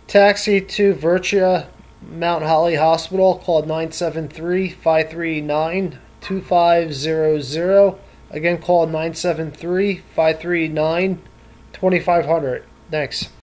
Taxi to Virtua Mount Holly Hospital. Call 973-539-2500. Again, call 973-539-2500. Thanks.